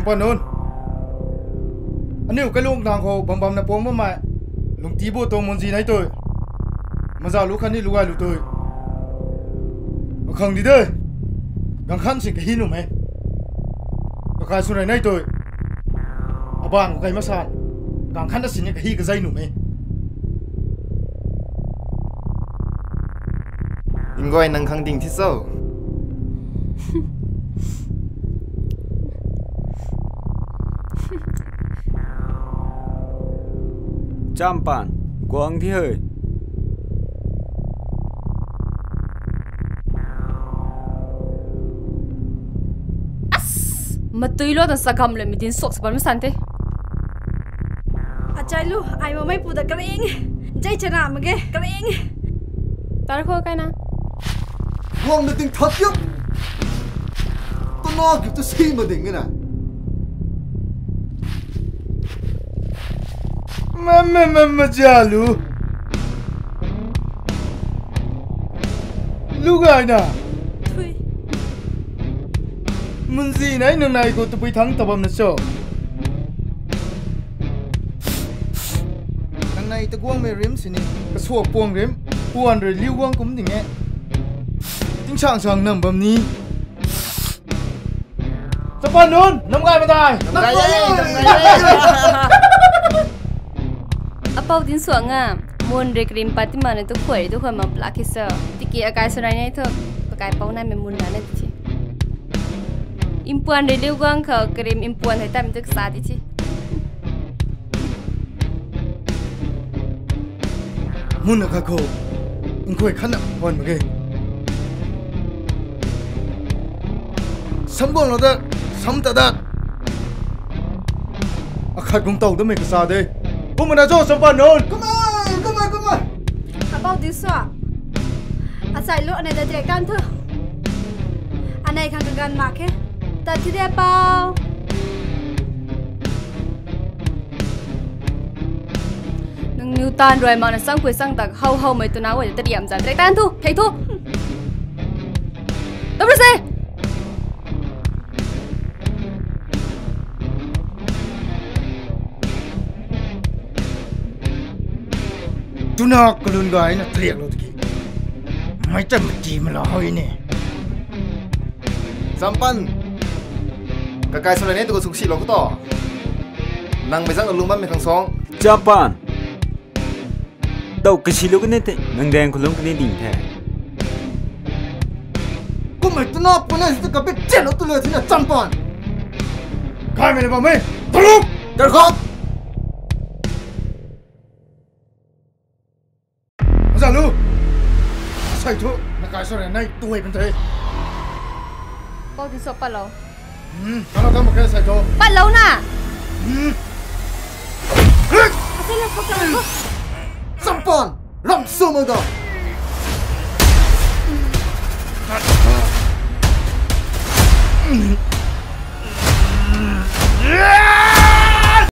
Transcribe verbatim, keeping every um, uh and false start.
ปนนู้นอันนี้ก็ลุงทางเขาบำบำนะปงบ่มาลุงตีโบตัวมันจีไหนตัวมาจากลูกคันนี้ลูกไอ้ลูกตัวมาขังดีเด้อกังขันสิ่งที่หินหนูไหมก็กลายสุนัยไหนตัวอาบางก็กลายมาสานกังขันจะสิ่งที่หินก็ใจหนูไหม应该能肯定接受。 Trăm bản, quăng thì hơi. As, mà tùy lo tao sagam lên mình tin sốt sập mà san thế. À chạy lu, ai mà mấy phụ được cái gì? Chạy chân nào mà cái cái gì? Tao có cái nào? Hoàng được tiếng thật chứ. Tôi nói kiểu tôi xin mà đỉnh cái này. Mà mà mà mà cha lu. Lu gái nè. Thôi. Muốn gì nãy nương này của tôi bị thắng tập âm nó sợ. Thằng này tôi quăng mày rếm xin đi. Cái xua buông rếm. Buồn rồi lưu quăng cũng thì nghe. Tiếng chàng chàng nằm bầm ní. Sắp bắn luôn. Nằm gai mà tài. Nằm gai dây. Nằm gai dây. Apa din suang ah, mun rekrim pati mana tu kuai tu kuai mamplak kisah. Tiki akai sunai tu pakai pau nai memun dana tu. Impuan reliu gang kau krim impuan hai tam tu kesat tu. Mun nak kau, ingkoi khanak pon bagai. Sambung lo dah, sam tak dah. Akat kong tahu tu mereka kesat. Kau mana jauh sampai non? Come on, come on, come on. About this one. Asal lu ane dah direkan tu. Ane kan kegan mak ke? Tadi dia apa? Nung Newton rồi mà nó sang quê sang tạc hâu hâu mấy tụi nào vậy? Tadi diam jangan direkan tu, thấy tu. Đâu rồi xe? Tu nak kelun gay nak teriak lo tadi. Macam macam melahoi ni. Sampan. Kakak sudah ni tu kau suksi lo kau tahu. Nang besar lu lumban mekang song. Trăm bản. Đâu cái gì lúc này thế, nang đèn của lúc này đỉnh thế. Cô mày tôi nói con này tôi cả biết chết nó tôi lừa thế là trăm bản. Khai mày vào mày. Thằng lúc. Đừng khóc. Dạ lu. Sai tu, nak kaya sore nai tuai pentai. Kau di sopa lo. Hmm, kalau kamu kaya sai tu. Pat lo na. Hmm. Asal lu kau kau. Trăm bản, làm sao mà được? Yeah!